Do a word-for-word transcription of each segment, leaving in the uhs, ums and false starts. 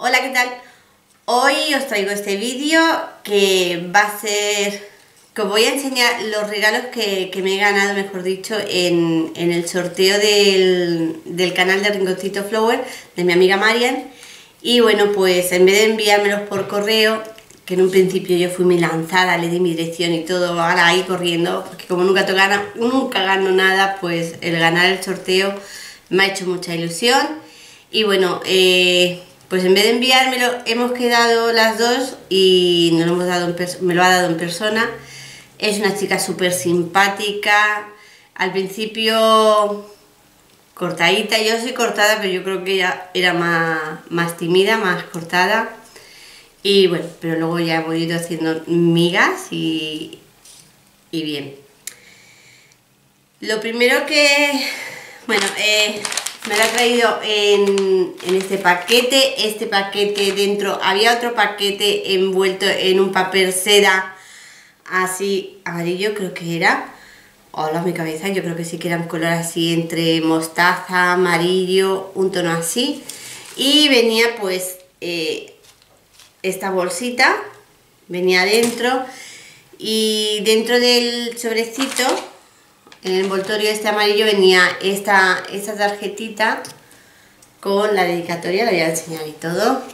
Hola, ¿qué tal? Hoy os traigo este vídeo que va a ser... que os voy a enseñar los regalos que, que me he ganado, mejor dicho, en, en el sorteo del, del canal de Rinconcito Flower de mi amiga Marian. Y bueno, pues en vez de enviármelos por correo, que en un principio yo fui muy lanzada, le di mi dirección y todo, ahora ahí corriendo, porque como nunca, te gana, nunca gano nada, pues el ganar el sorteo me ha hecho mucha ilusión. Y bueno, eh, pues en vez de enviármelo, hemos quedado las dos y nos lo hemos dado en me lo ha dado en persona. Es una chica súper simpática. Al principio cortadita, yo soy cortada, pero yo creo que ella era más, más tímida, más cortada. Y bueno, pero luego ya hemos ido haciendo migas y, y bien. Lo primero que, bueno, eh, me lo ha traído en, en este paquete. Este paquete dentro, había otro paquete envuelto en un papel seda así amarillo, creo que era. Hola, mi cabeza, yo creo que sí que era un color así entre mostaza, amarillo, un tono así. Y venía pues eh, esta bolsita, venía dentro, y dentro del sobrecito, en el envoltorio este amarillo, venía esta, esta tarjetita con la dedicatoria, la voy a enseñar y todo.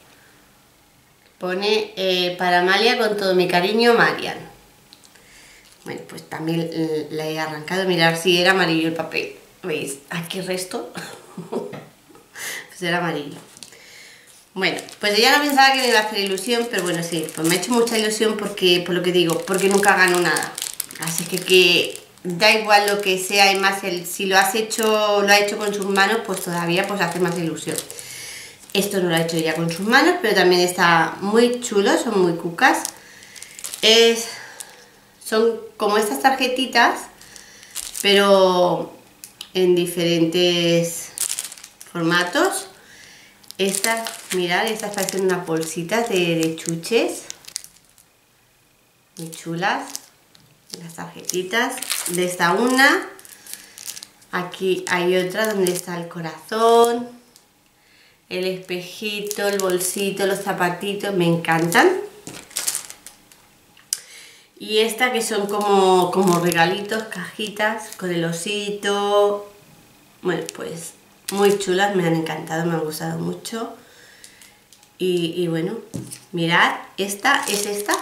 Pone eh, para Amalia, con todo mi cariño, Marian. Bueno, pues también la he arrancado, mirad si era amarillo el papel. ¿Veis? Aquí el resto pues era amarillo. Bueno, pues ella no pensaba que me iba a hacer ilusión, pero bueno, sí, pues me ha hecho mucha ilusión porque, por lo que digo, porque nunca gano nada. Así que, que da igual lo que sea, y más el, si lo has hecho, lo ha hecho con sus manos, pues todavía pues hace más ilusión. Esto no lo ha hecho ella con sus manos, pero también está muy chulo, son muy cucas. Es, son como estas tarjetitas, pero en diferentes formatos. Estas, mirad, estas parecen unas bolsitas de, de chuches, muy chulas, las tarjetitas. De esta una, aquí hay otra donde está el corazón, el espejito, el bolsito, los zapatitos, me encantan. Y esta que son como, como regalitos, cajitas con el osito. Bueno, pues muy chulas, me han encantado, me han gustado mucho. Y, y bueno, mirad, esta es esta.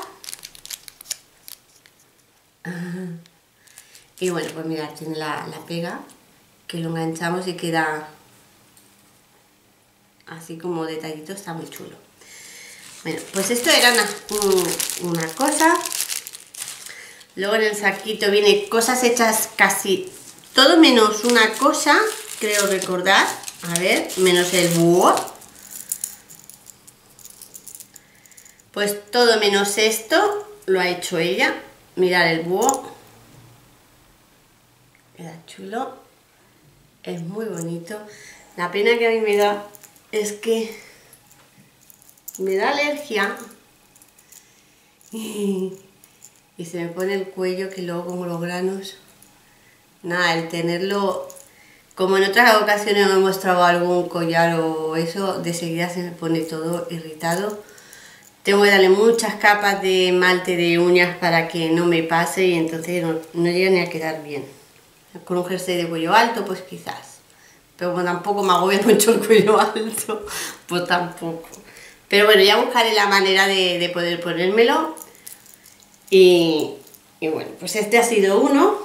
Y bueno, pues mirad, tiene la, la pega, que lo enganchamos y queda así como detallito, está muy chulo. Bueno, pues esto era una, una cosa. Luego en el saquito viene cosas hechas casi todo menos una cosa, creo recordar. A ver, menos el búho. Pues todo menos esto lo ha hecho ella. Mirad el búho. Queda chulo. Es muy bonito. La pena que a mí me da es que me da alergia. Y, y se me pone el cuello, que luego como los granos. Nada, el tenerlo... Como en otras ocasiones me he mostrado algún collar o eso, de seguida se me pone todo irritado. Tengo que darle muchas capas de esmalte de uñas para que no me pase, y entonces no, no llega ni a quedar bien. Con un jersey de cuello alto, pues quizás. Pero bueno, tampoco me agobia mucho el cuello alto, pues tampoco. Pero bueno, ya buscaré la manera de, de poder ponérmelo. Y, y bueno, pues este ha sido uno.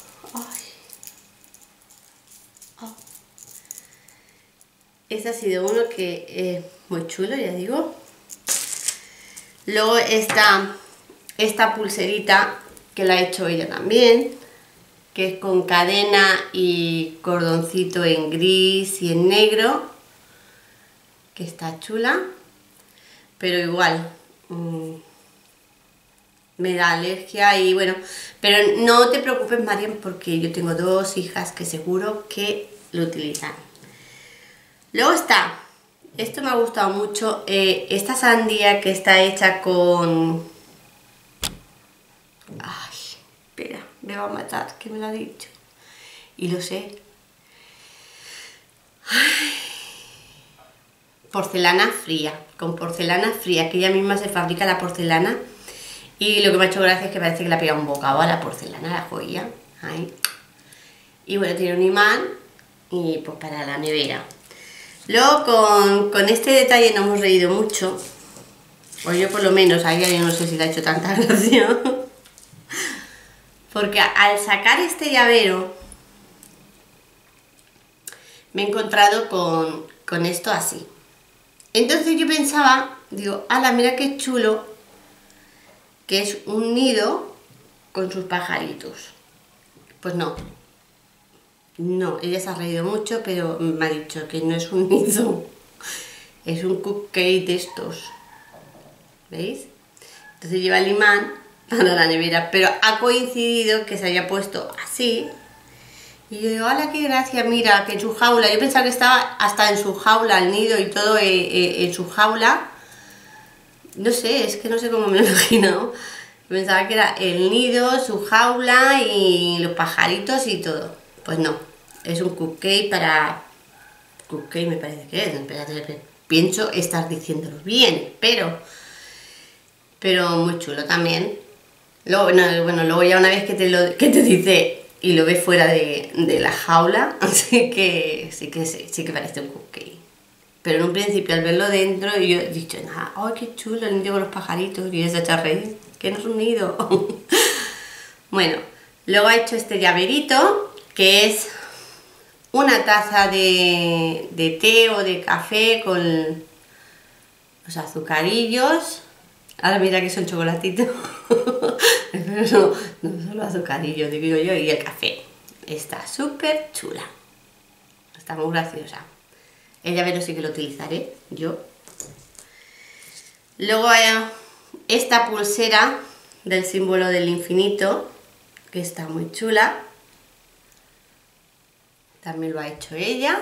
Este ha sido uno que es muy chulo, ya digo. Luego está esta pulserita que la ha hecho ella también, que es con cadena y cordoncito en gris y en negro, que está chula, pero igual mmm, me da alergia. Y bueno, pero no te preocupes, Marian, porque yo tengo dos hijas que seguro que lo utilizan. Luego está, esto me ha gustado mucho, eh, esta sandía que está hecha con... Ay, espera, me va a matar, que me lo ha dicho. Y lo sé. Ay. porcelana fría, con porcelana fría, que ella misma se fabrica la porcelana. Y lo que me ha hecho gracia es que parece que le ha pegado un bocado a la porcelana, a la joya. Ahí. Y bueno, tiene un imán y pues para la nevera. Luego con, con este detalle nos hemos reído mucho. O yo por lo menos, a ella yo no sé si le ha hecho tanta gracia. Porque al sacar este llavero me he encontrado con, con esto así. Entonces yo pensaba, digo, ala, mira qué chulo, que es un nido con sus pajaritos. Pues no. No, ella se ha reído mucho, pero me ha dicho que no es un nido. Es un cupcake de estos. ¿Veis? Entonces lleva el imán para la nevera, pero ha coincidido que se había puesto así. Y yo digo, ¡hala, qué gracia! Mira, que en su jaula, yo pensaba que estaba hasta en su jaula, el nido y todo eh, eh, en su jaula. No sé, es que no sé cómo me lo he imaginado. Pensaba que era el nido, su jaula y los pajaritos y todo. Pues no, es un cupcake para... Cupcake me parece que es, espérate, pienso estar diciéndolo bien, pero... Pero muy chulo también. Luego, bueno, bueno, luego ya una vez que te, lo, que te dice y lo ves fuera de, de la jaula, así que sí que sí, sí que parece un cupcake. Pero en un principio al verlo dentro yo he dicho, nada, ¡ay, qué chulo el nido con los pajaritos! Y esa echa a reír, que no es un nido. Bueno, luego ha hecho este llaverito, que es una taza de, de té o de café con los azucarillos. Ahora mira que son chocolatitos. Pero no, no solo azucarillos, digo yo, y el café. Está súper chula. Está muy graciosa. El llavero sí que lo utilizaré yo. Luego hay esta pulsera del símbolo del infinito, que está muy chula. También lo ha hecho ella.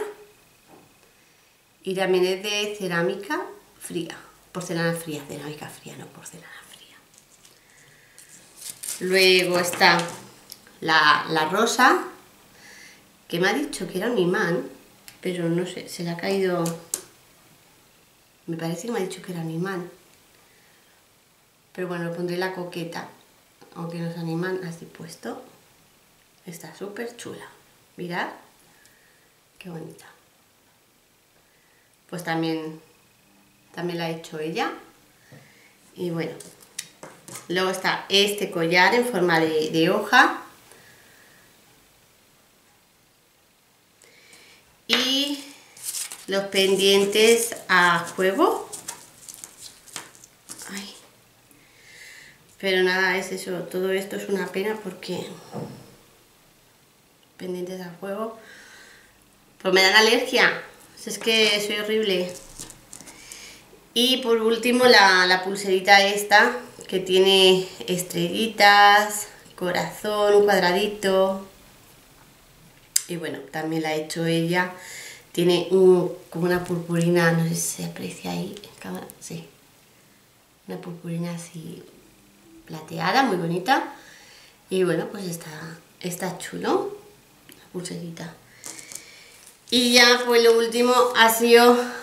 Y también es de cerámica fría. Porcelana fría, cerámica fría, no porcelana fría. Luego está la, la rosa, que me ha dicho que era un imán, pero no sé, se le ha caído... Me parece que me ha dicho que era un imán. Pero bueno, le pondré la coqueta, aunque no es un imán, así puesto. Está súper chula. Mirad, qué bonita. Pues también... También la ha hecho ella. Y bueno, luego está este collar en forma de, de hoja. Y los pendientes a juego. Ay. Pero nada, es eso. Todo esto es una pena porque... Pendientes a juego. Pues me dan alergia. Es que soy horrible. Y por último la, la pulserita esta, que tiene estrellitas, corazón, un cuadradito. Y bueno, también la ha hecho ella. Tiene un, como una purpurina, no sé si se aprecia ahí en cámara, sí. Una purpurina así plateada, muy bonita. Y bueno, pues está, está chulo, la pulserita. Y ya pues lo último ha sido...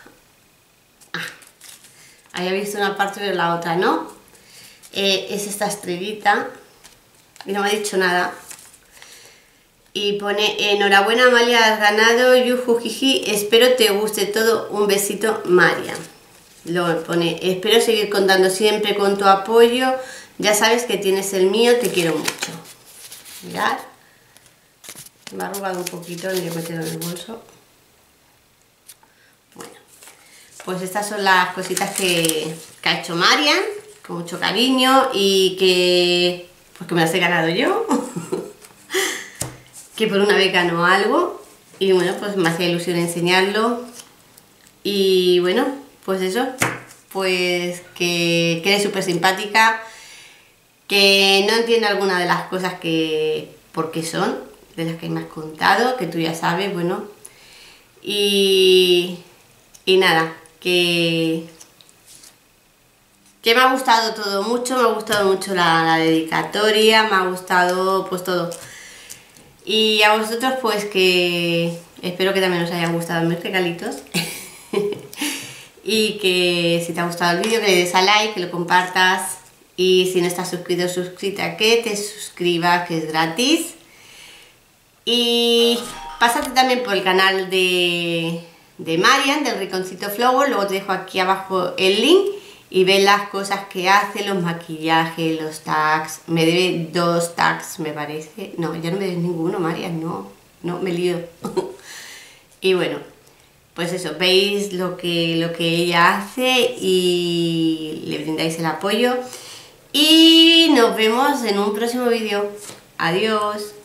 Había visto una parte pero la otra no. Eh, es esta estrellita. Y no me ha dicho nada. Y pone, enhorabuena Amalia, has ganado, yuju, jiji, espero te guste todo, un besito María. Luego pone, espero seguir contando siempre con tu apoyo, ya sabes que tienes el mío, te quiero mucho. Mirad. Me ha arrugado un poquito, me voy a meterlo en el bolso. Bueno. Pues estas son las cositas que, que ha hecho Marian, con mucho cariño y que, pues que me las he ganado yo, que por una vez ganó algo y bueno, pues me hacía ilusión enseñarlo y bueno, pues eso, pues que, que eres súper simpática, que no entiendo alguna de las cosas que, por qué son, de las que me has contado, que tú ya sabes, bueno, y, y nada. Que, que me ha gustado todo mucho, me ha gustado mucho la, la dedicatoria, me ha gustado pues todo. Y a vosotros pues que espero que también os hayan gustado mis regalitos. Y que si te ha gustado el vídeo que le des a like, que lo compartas. Y si no estás suscrito o suscrita, que te suscribas, que es gratis. Y pásate también por el canal de, de Marian, del Rinconcito Flower. Luego te dejo aquí abajo el link y ve las cosas que hace, los maquillajes, los tags. Me debe dos tags, me parece. No, ya no me debes ninguno, Marian, no. No, me lío. Y bueno, pues eso, veis lo que, lo que ella hace y le brindáis el apoyo. Y nos vemos en un próximo vídeo. Adiós.